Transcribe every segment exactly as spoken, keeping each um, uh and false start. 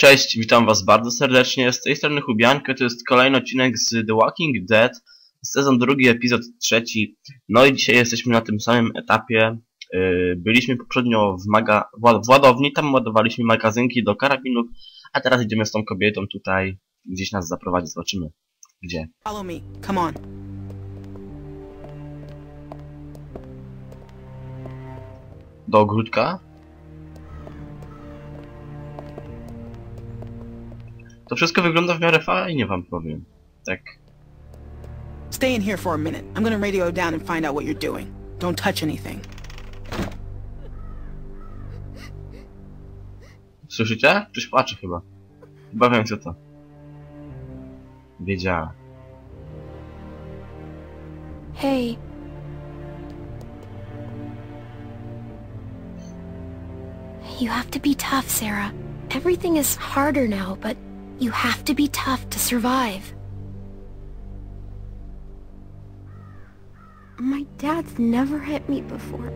Cześć, witam was bardzo serdecznie, z tej strony Hubianka, to jest kolejny odcinek z The Walking Dead, sezon drugi, epizod trzeci. No i dzisiaj jesteśmy na tym samym etapie. Byliśmy poprzednio w, maga w ładowni, tam ładowaliśmy magazynki do karabinów, a teraz idziemy z tą kobietą tutaj, gdzieś nas zaprowadzi, zobaczymy gdzie. Follow me, come on. Do ogródka? To wszystko wygląda w miarę fajnie, wam powiem. Tak. Stay in here for a minute. I'm gonna radio down and find out what you're doing. Don't touch anything. Słyszycie? Ktoś płacze chyba. Chyba wiem co to. Wiedziała. Hey. You have to be tough, Sarah. Everything is harder now, but you have to be tough to survive. My dad's never hit me before.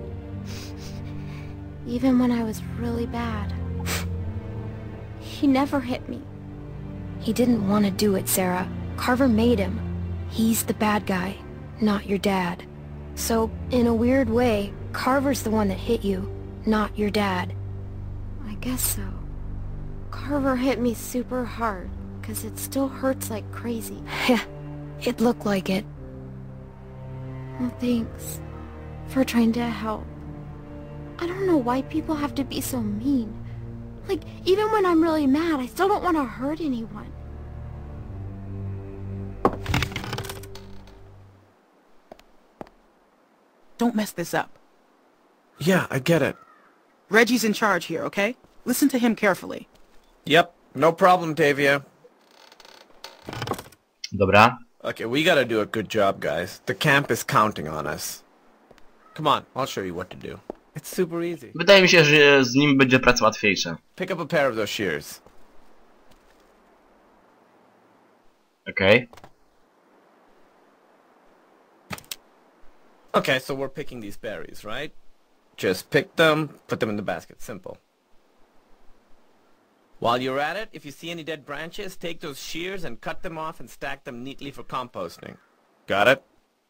Even when I was really bad. He never hit me. He didn't want to do it, Sarah. Carver made him. He's the bad guy, not your dad. So, in a weird way, Carver's the one that hit you, not your dad. I guess so. Carver hit me super hard, cause it still hurts like crazy. Yeah, it looked like it. Well, thanks for trying to help. I don't know why people have to be so mean. Like, even when I'm really mad, I still don't want to hurt anyone. Don't mess this up. Yeah, I get it. Reggie's in charge here, okay? Listen to him carefully. Yep, no problem, Tavia. Dobra. Okay, we gotta do a good job, guys. The camp is counting on us. Come on, I'll show you what to do. It's super easy. Wydaje mi się, że z nim będzie praca łatwiejsza. Pick up a pair of those shears. Okej. Okay. Okay, so we're picking these berries, right? Just pick them, put them in the basket. Simple. While you're at it, if you see any dead branches, take those shears and cut them off and stack them neatly for composting. Got it?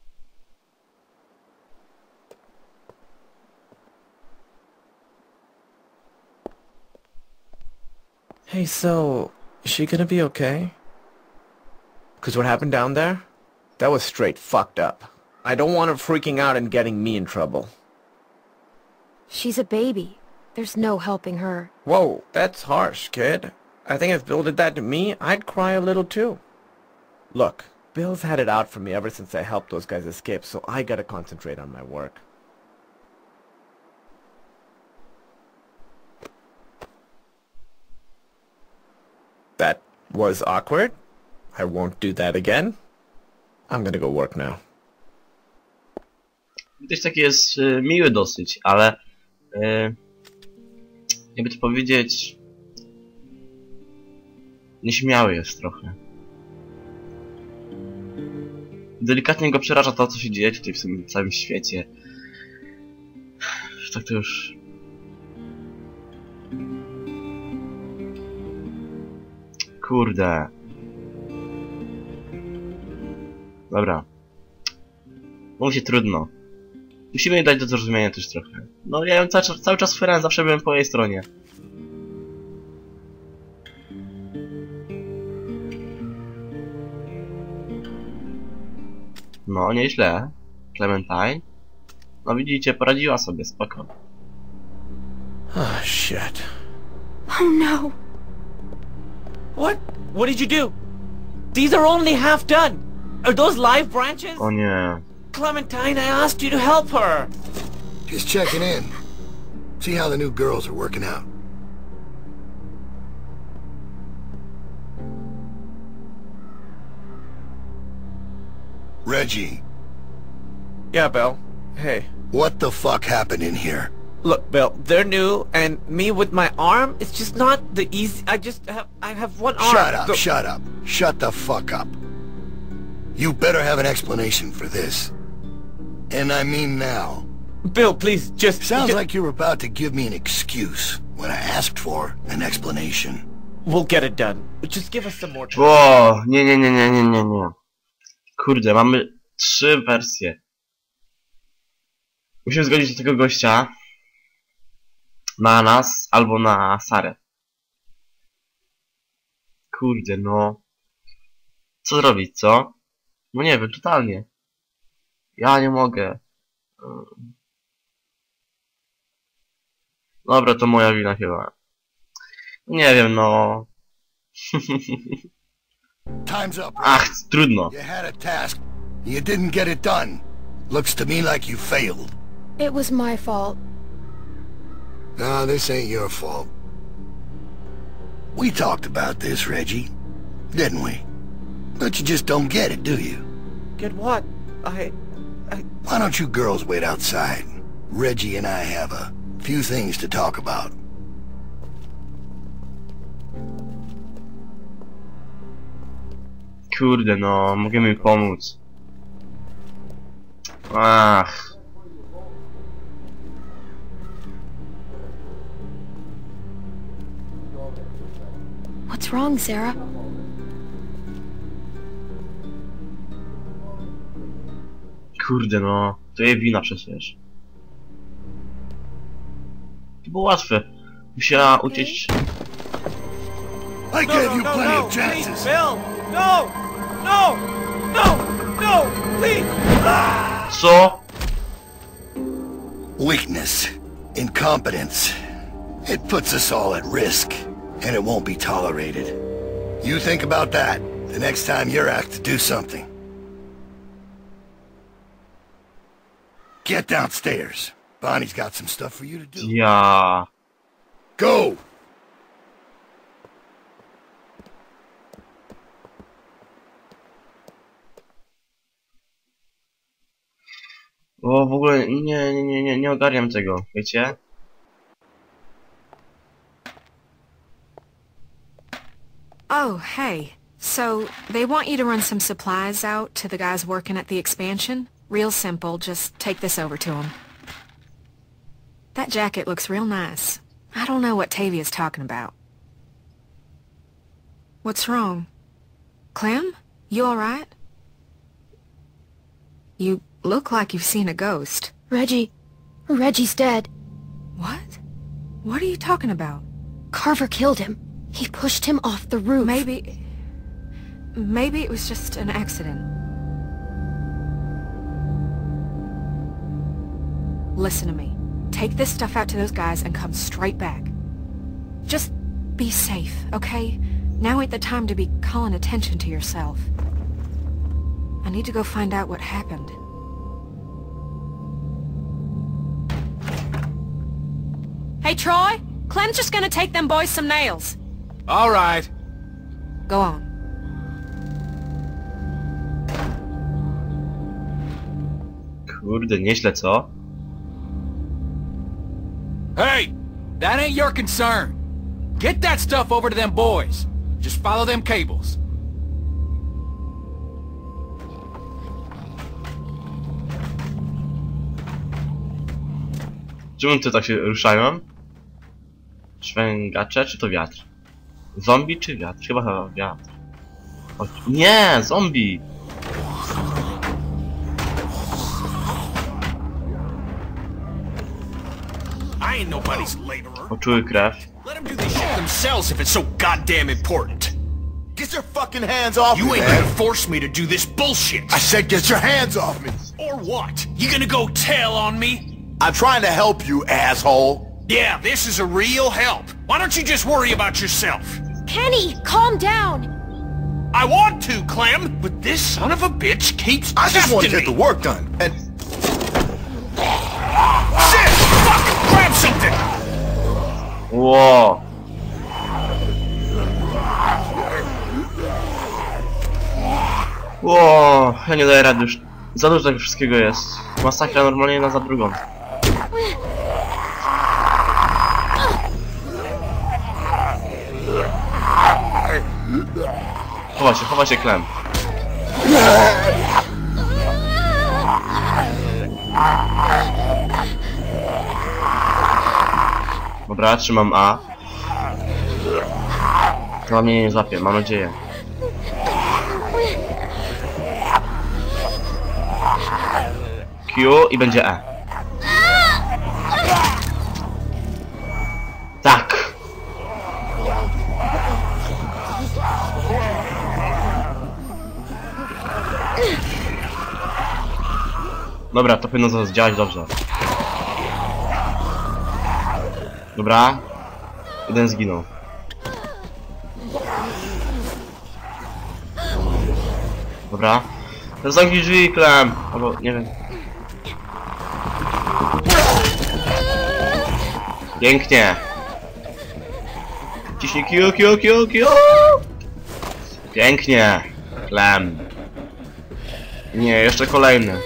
Hey, so, is she gonna be okay? 'Cause what happened down there? That was straight fucked up. I don't want her freaking out and getting me in trouble. She's a baby. There's no helping her. Whoa, that's harsh, kid. I think if Bill did that to me, I'd cry a little too. Look, Bill's had it out for me ever since I helped those guys escape, so I gotta concentrate on my work. That was awkward. I won't do that again. I'm gonna go work now. Ktoś taki jest y, miły dosyć, ale y, jakby to powiedzieć, nieśmiały jest trochę. Delikatnie go przeraża to, co się dzieje tutaj w tym całym świecie. Tak to już... Kurde. Dobra. Mówi się trudno. Musimy jej dać do zrozumienia też trochę. No ja ją cały, cały czas wspierałem, zawsze byłem po jej stronie. No, nieźle. Clementine. No widzicie, poradziła sobie, spoko. Oh, shit. Oh no. What? What did you do? These are only half done. Are those live branches? O nie. Clementine, I asked you to help her. Just checking in. See how the new girls are working out. Reggie. Yeah, Bill. Hey. What the fuck happened in here? Look, Bill, they're new, and me with my arm, it's just not the easy... I just have... I have one arm. Shut up, the shut up. Shut the fuck up. You better have an explanation for this. And I mean now. Bill, please, just... Sounds just... like you were about to give me an excuse when I asked for an explanation. We'll get it done. Just give us some more time. O, nie, nie, nie, nie, nie, nie, nie. Kurde, mamy trzy wersje. Musimy zgodzić do tego gościa na nas albo na Sarę. Kurde, no. Co zrobić, co? No nie wiem, totalnie. Ja nie mogę. Dobra, to moja wina chyba. Nie wiem, no. Time's up. Ach, trudno. You had a task. You didn't get it done. Looks to me like you failed. It was my fault. No, this ain't your fault. We talked about this, Reggie. Didn't we? But you just don't get it, do you? Get what? I... I... Why don't you girls wait outside? Reggie and I have a few things to talk about. Kurde, no, mogę mi pomóc. Ach. What's wrong, Sarah? Kurde, no, to jej wina przecież. To było łatwe. Musiała uciec. I gave you plenty of chances. Bill! No! No! No! No! Please! Co? Weakness. Incompetence. It puts us all at risk, and it won't be tolerated. You think about that the next time you're asked to do something. Get downstairs. Bonnie's got some stuff for you to do. Ja. Go! O, w ogóle nie, nie, nie, nie, nie ogarniam tego, wiecie? Oh, hey. So, they want you to run some supplies out to the guys working at the expansion? Real simple, just take this over to them. That jacket looks real nice. I don't know what Tavia's talking about. What's wrong? Clem? You alright? You look like you've seen a ghost. Reggie... Reggie's dead. What? What are you talking about? Carver killed him. He pushed him off the roof. Maybe... Maybe it was just an accident. Listen to me. Take this stuff out to those guys and come straight back. Just be safe, okay? Now ain't the time to be calling attention to yourself. I need to go find out what happened. Hey, Troy! Clem's just gonna take them boys some nails. All right. Go on. Kurde, nieźle, co? Hey! That ain't your concern. Get that stuff over to them boys. Just follow them cables. Czemu to tak się ruszają? Szwęgacze czy to wiatr? Zombie czy wiatr? Chyba wiatr. O, nie! Zombie! I ain't nobody's laborer. Poczuły krew. Let them do this shit themselves if it's so goddamn important. Get your fucking hands off You me, ain't man. gonna force me to do this bullshit. I said get your hands off me. Or what? You gonna go tell on me? I'm trying to help you, asshole. Yeah, this is a real help. Why don't you just worry about yourself? Kenny, calm down! I want to, Clem, but this son of a bitch keeps I just want to testing get the me. work done. And Shit! Fuck! Grab something! Ło! Ło! Ja nie daję rady już. Za dużo tego wszystkiego jest. Masakra normalnie jedna za drugą. Chowa się, chowa się, Clem. Dobra, trzymam A. To mnie nie złapie, mam nadzieję. Q i będzie E. Tak! Dobra, to powinno zaraz działać dobrze. Dobra. Jeden zginął. Dobra. Zamknij drzwi, Clem! Albo, nie wiem. Pięknie! Ciśnij Q, Q, Q, Q! Pięknie! Clem! Nie, jeszcze kolejny.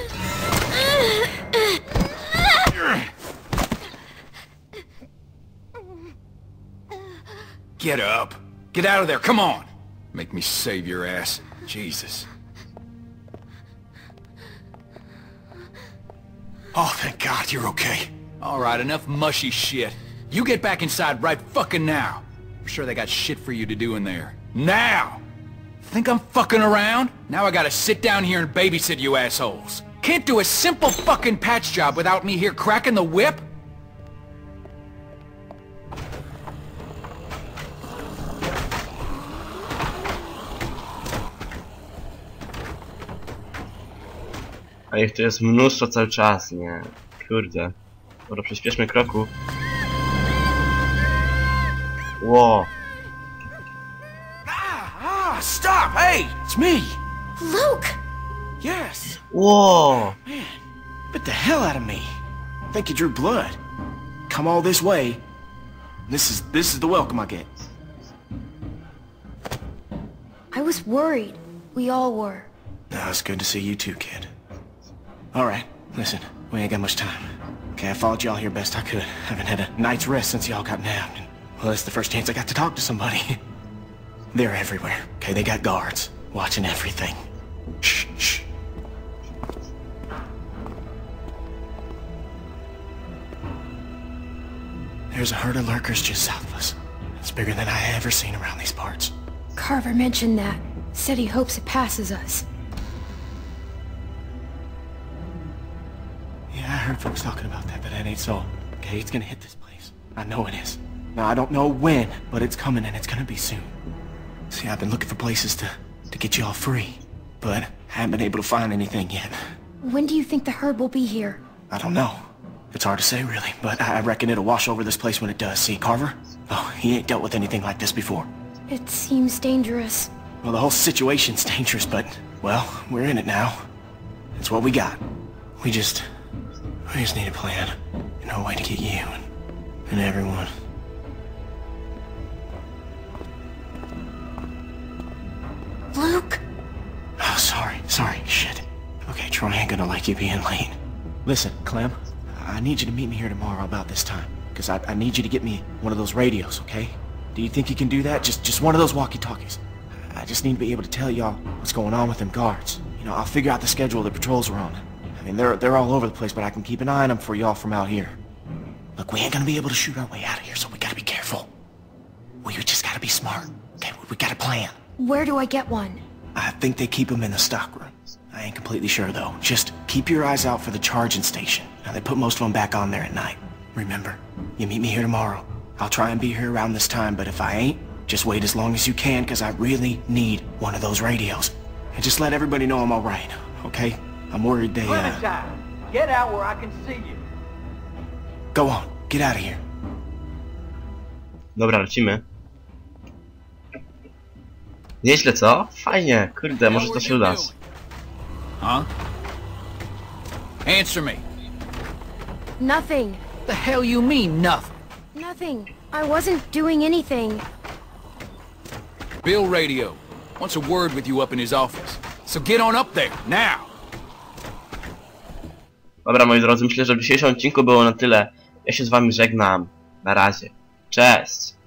Get up. Get out of there, come on! Make me save your ass. Jesus. Oh, thank God you're okay. Alright, enough mushy shit. You get back inside right fucking now. I'm sure they got shit for you to do in there. Now! Think I'm fucking around? Now I gotta sit down here and babysit you assholes. Can't do a simple fucking patch job without me here cracking the whip? A ich tu jest mnóstwo cały czas, nie? Kurde. Dobra, przyspieszmy kroku. Ło. Ah, ah, stop! Hey, it's me. Luke! Yes. Ło. Man, bit the hell out of me. Think you drew blood. Come all this way. This is this is the welcome I get. I was worried. We all were. No, it's good to see you too, kid. All right, listen, we ain't got much time. Okay, I followed y'all here best I could. Haven't had a night's rest since y'all got nabbed. And, well, that's the first chance I got to talk to somebody. They're everywhere, okay? They got guards watching everything. Shh, shh. There's a herd of lurkers just south of us. It's bigger than I ever seen around these parts. Carver mentioned that. Said he hopes it passes us. Yeah, I heard folks talking about that, but that ain't so. Okay, it's gonna hit this place. I know it is. Now, I don't know when, but it's coming and it's gonna be soon. See, I've been looking for places to, to get you all free, but haven't been able to find anything yet. When do you think the herd will be here? I don't know. It's hard to say, really, but I reckon it'll wash over this place when it does. See, Carver? Oh, he ain't dealt with anything like this before. It seems dangerous. Well, the whole situation's dangerous, but, well, we're in it now. It's what we got. We just... We just need a plan. You know, a way to get you and, and everyone. Luke! Oh, sorry. Sorry. Shit. Okay, Troy ain't gonna like you being late. Listen, Clem, I need you to meet me here tomorrow about this time. Because I, I need you to get me one of those radios, okay? Do you think you can do that? Just, just one of those walkie-talkies. I just need to be able to tell y'all what's going on with them guards. You know, I'll figure out the schedule the patrols are on. I mean, they're, they're all over the place, but I can keep an eye on them for y'all from out here. Look, we ain't gonna be able to shoot our way out of here, so we gotta be careful. We just gotta be smart. Okay, we, we got a plan. Where do I get one? I think they keep them in the stockroom. I ain't completely sure, though. Just keep your eyes out for the charging station. Now, they put most of them back on there at night. Remember, you meet me here tomorrow. I'll try and be here around this time, but if I ain't, just wait as long as you can, because I really need one of those radios. And just let everybody know I'm alright, okay? I'm worried they, uh... Clementine, get out where I can see you. Go on, get out of here. Dobra, lecimy. Nieźle, co? Fajnie, kurde, może to się uda. Huh? Answer me. Nothing. The hell you mean, nothing? Nothing. I wasn't doing anything. Bill Radio wants a word with you up in his office. So get on up there, now! Dobra, moi drodzy, myślę, że w dzisiejszym odcinku było na tyle. Ja się z wami żegnam. Na razie. Cześć!